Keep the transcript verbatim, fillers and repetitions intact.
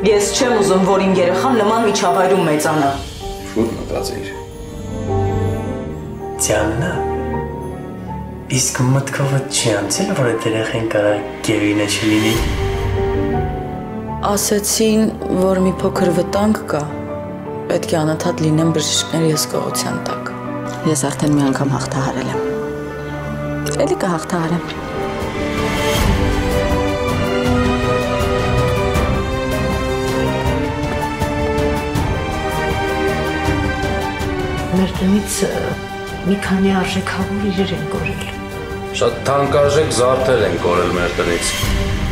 Ես չեմ ուզում, որ իմ երեխան նման միջավայրում մեծանա։ Շուտ մտածիր։ Ձյաննա, իսկ մտքովդ չի անցել, որ այդ երեխեն կարա գերինը չլինի։ Ասեցին, որ մի փոքր վտանգ կա, պետք է անընդհատ լինեմ բժիշկների հսկողության տակ։ Ես արդեն մի անգամ հաղթահարել եմ։ Էլի կհաղթահարեմ։ Մեր տնից մի քանի արժեքավոր իրեր են կորել։ Շատ թանկարժեք զարդեր են կորել մեր տնից։